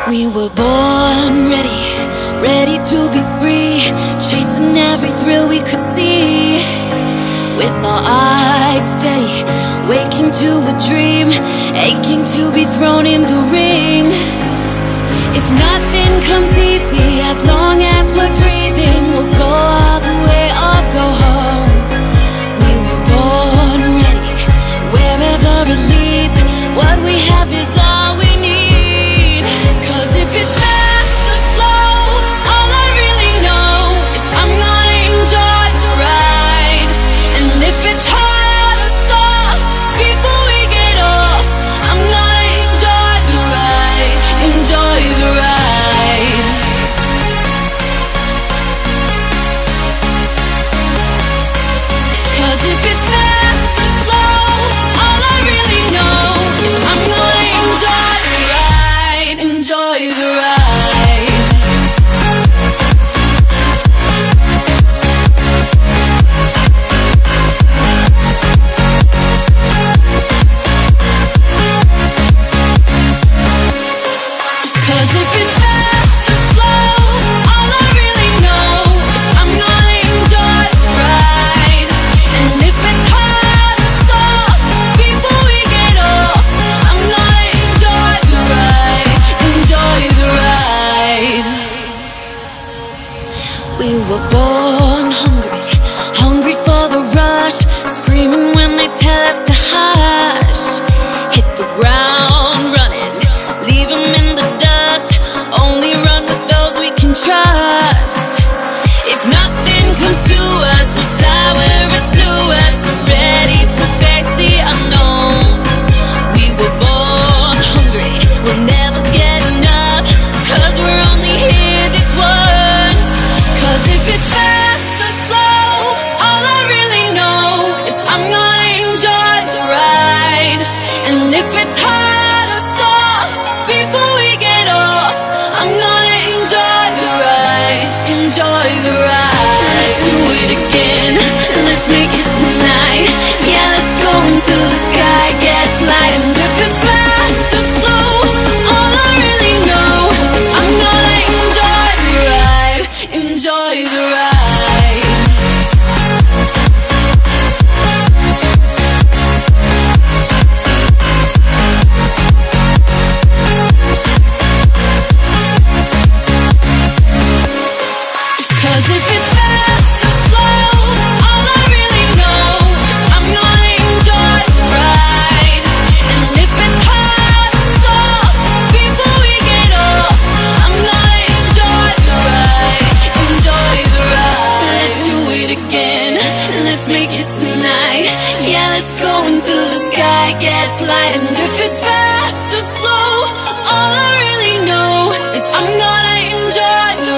We were born ready, ready to be free, chasing every thrill we could see. With our eyes steady, waking to a dream, aching to be thrown in the ring. If nothing comes easy, as long as we're breathing, we'll go all the way or go home. We were born ready, wherever it leads, what we have is all we need. 'Cause if it's fast or slow, all I really know is I'm gonna enjoy the ride. And if it's hard or soft, before we get off, I'm gonna enjoy the ride, enjoy the ride. 'Cause if it's fast or slow, all I really know is I'm gonna enjoy the ride, enjoy the ride. 'Cause if it's fast or slow, all I really know is I'm gonna enjoy the ride. And if it's hard or soft, before we get off, I'm gonna enjoy the ride, enjoy the ride. We were born hungry, hungry for the rush, screaming when they tell us to hush. Hit the ground running, leave them in the dust, only run with those we can trust. If nothing comes to us, we'll fly where it's bluest, we're ready to face the unknown. We were born hungry, we'll never get enough, 'cause we're only here this once. 'Cause if it's fast or slow, all I really know is I'm gonna enjoy the ride. And if it's hard or soft, before we get off, I'm gonna enjoy the ride, enjoy the ride. Let's do it again, let's make it tonight. Yeah, let's go until the sky gets light. And if it's fast or slow, all I really know is I'm gonna enjoy the ride, enjoy the ride. 'Cause if it's fast or slow, all I really know is I'm gonna enjoy the ride. And if it's hard or soft, before we get off, I'm gonna enjoy the ride, enjoy the ride. Let's do it again, let's make it tonight. Yeah, let's go until the sky gets light. And if it's fast or slow, all I really know is I'm gonna enjoy the